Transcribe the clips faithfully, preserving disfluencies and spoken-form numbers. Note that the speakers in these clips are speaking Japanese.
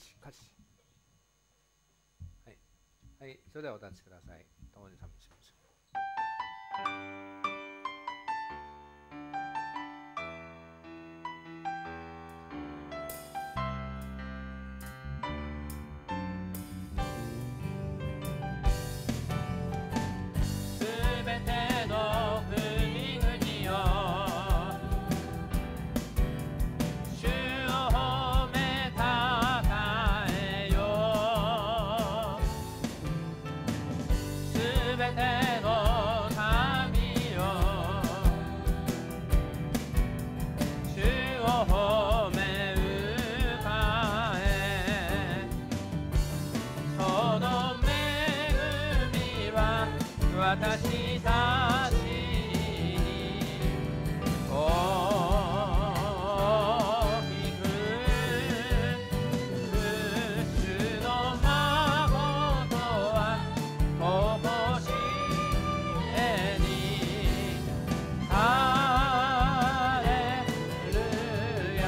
詞歌詞。はい、はい、それではお立ちください。共に賛美しましょう。 私たちに大きく主の誠はここしえにハレルヤ。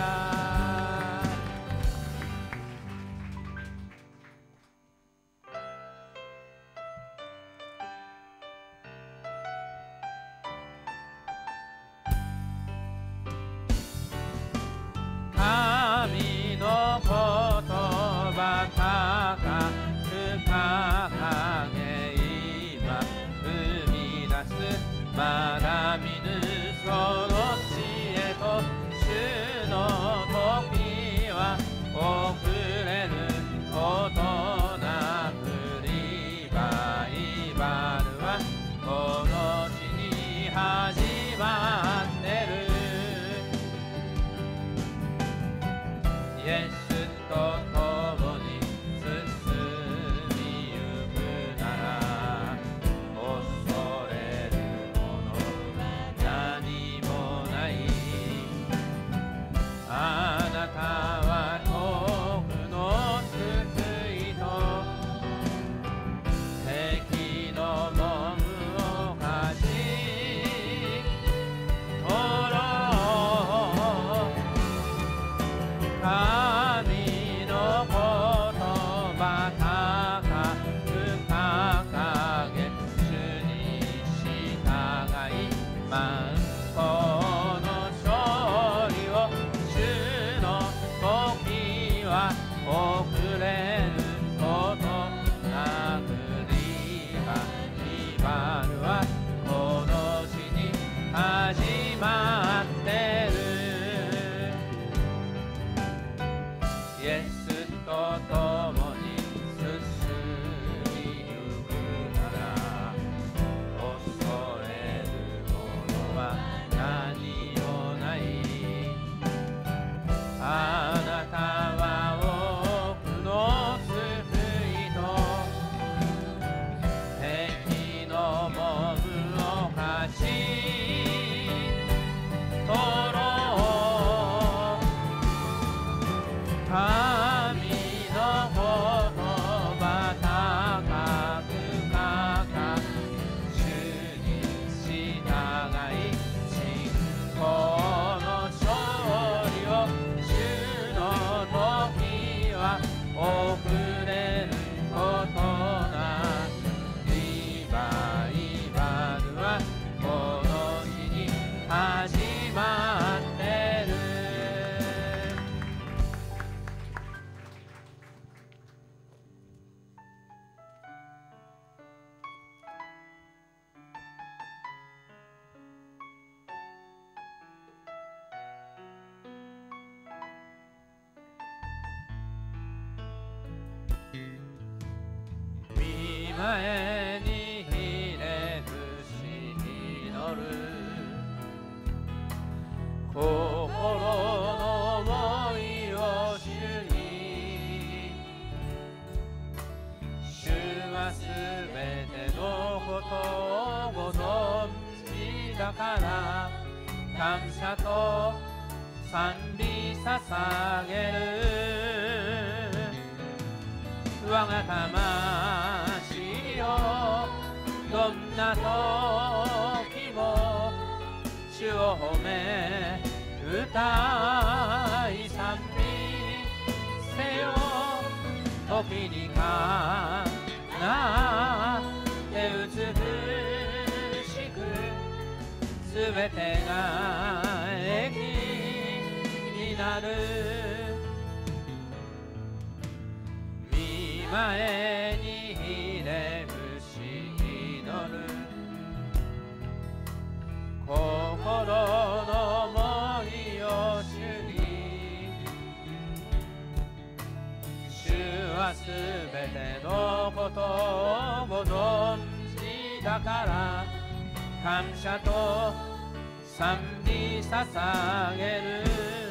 神の言葉高く掲げ今生み出すまだ見ぬその知恵と主の時は遅れることなくリバイバルはこの地に始まってる。イエスと共に進みゆくなら恐れるもの何もない。あなたは遠くの救いと敵の門を貸し取ろう。神の言葉高く掲げ主に従い満行の勝利を主の時は遅れることなくリバイバルはこの地に始まってる。イエスと共に進みゆくなら恐れるものは何もない。あなたは多くの救いと敵の門を貸し取ろう。神の言葉高く掲げ主に従い信仰の勝利を主の時は遅れることなくリバイバルはこの日に始まってる。見前にひれ伏し祈る心の想いを主に。主はすべてのことをご存知だから感謝と賛美捧げる。我が魂よどんな時も主を褒め歌い賛美せよ。 時にかなって美しくすべてが益になる。見前にひれ伏し祈る心の想いを主に、主はすべてのことをご存知だから感謝と賛美捧げる。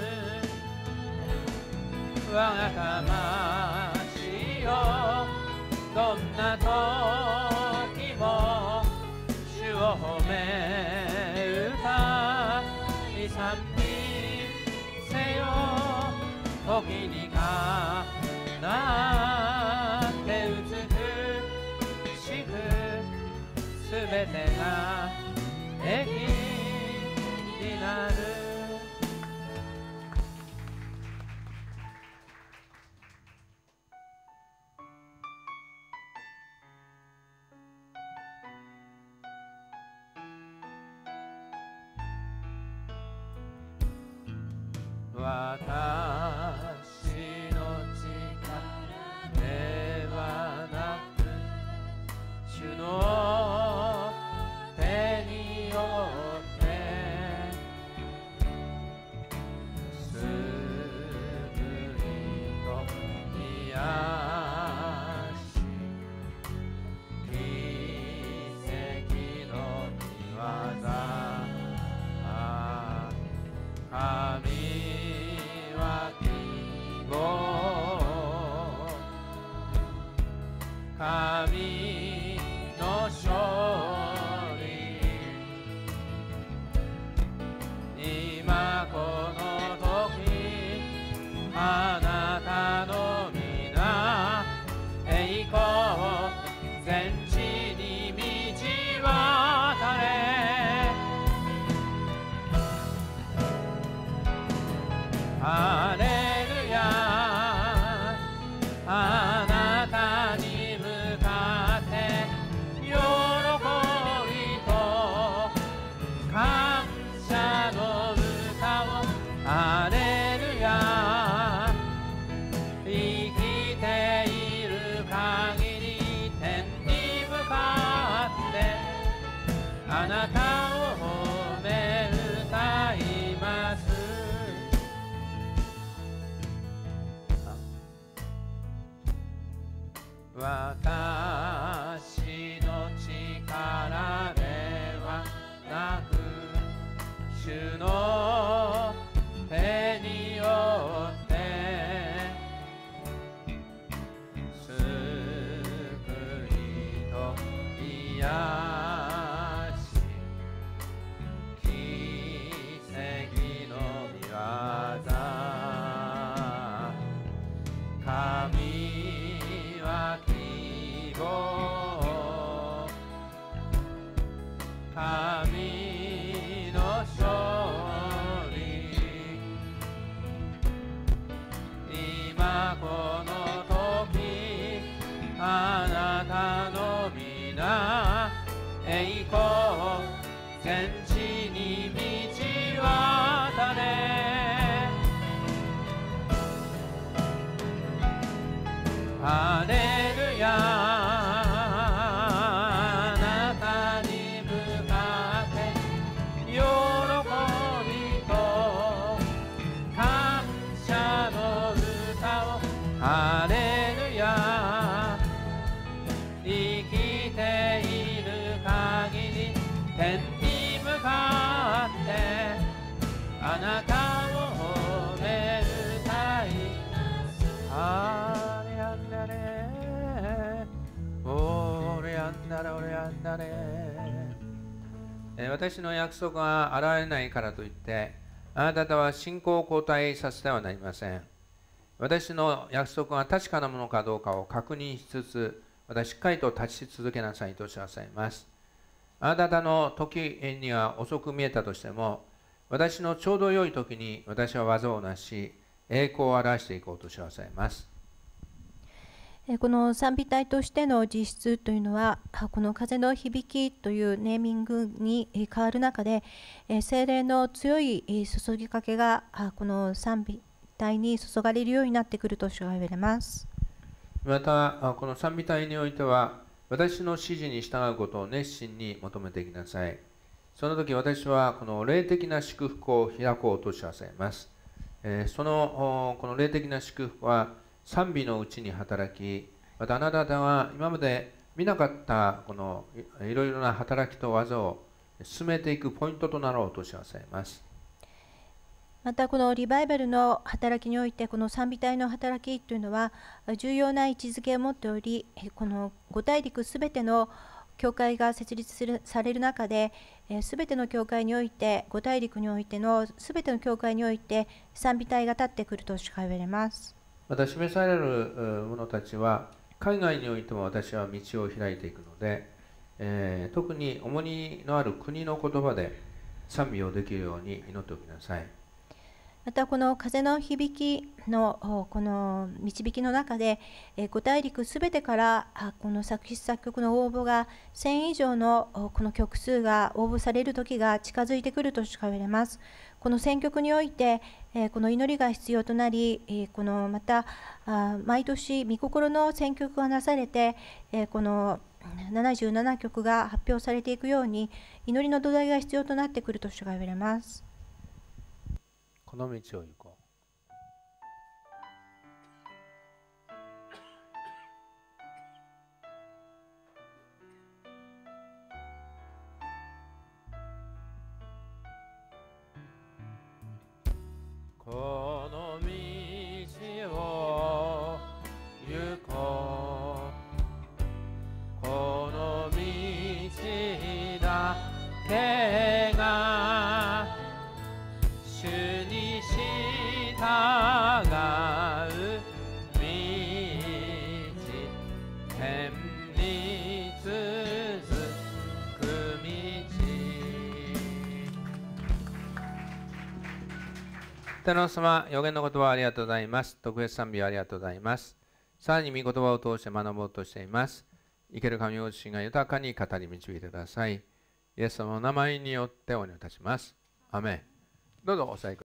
我が魂よどんな時も主を褒め歌い賛美せよ。時にかなって美しくすべてが益になる。私の力ではなく主の手によって救いと癒し奇跡の御業、神神の勝利、今この時あなたの皆栄光全地に満ち渡れ。ハレルヤ、あなたにあなたを褒め歌います。私の力ではなく主の手によって救いと癒神の勝利、今この時あなたの皆栄光全地に満ち渡れ。ハレルヤ、ハレルヤ、生きている限り天に向かってあなたを褒め歌い。ハレアンダレオレアンダレオレアンダレ。私の約束が現れないからといってあなた方は信仰を後退させてはなりません。私の約束が確かなものかどうかを確認しつつ、またしっかりと立ち続けなさいとおっしゃいます。あなた方の時には遅く見えたとしても、私のちょうど良い時に私は技をなし、栄光を表していこうとおっしゃいます。 この賛美隊としての実質というのは、この風の響きというネーミングに変わる中で、聖霊の強い注ぎかけがこの賛美隊に注がれるようになってくると主が言われます。 また、この賛美隊においては、私の指示に従うことを熱心に求めていきなさい。その時私はこの霊的な祝福を開こうとします。そのこの霊的な祝福は賛美のうちに働き、またあなた方は今まで見なかったこのいろいろな働きと技を進めていくポイントとなろうとします。 またこのリバイバルの働きにおいて、この賛美隊の働きというのは重要な位置づけを持っており、この五大陸すべての教会が設立するされる中で、すべての教会において、五大陸においてのすべての教会において賛美隊が立ってくるとしか言われます。 また示される者たちは海外においても私は道を開いていくので、えー、特に重荷のある国の言葉で賛美をできるように祈っておきなさい。 またこの風の響きのこの導きの中で、五大陸すべてからこの作詞作曲の応募がせん以上のこの曲数が応募される時が近づいてくるとしか言われます。この選曲においてこの祈りが必要となり、このまた毎年御心の選曲がなされて、このななじゅうななきょくが発表されていくように祈りの土台が必要となってくるとしか言われます。 この道を行こう。 この道を行こう。この道だけが主に従う道、天に続く道。天皇様、予言の言葉をありがとうございます。特別賛美をありがとうございます。さらに御言葉を通して学ぼうとしています。生ける神ご自身が豊かに語り導いてください。イエス様の名前によってお願いいたします。アメン。どうぞお座りください。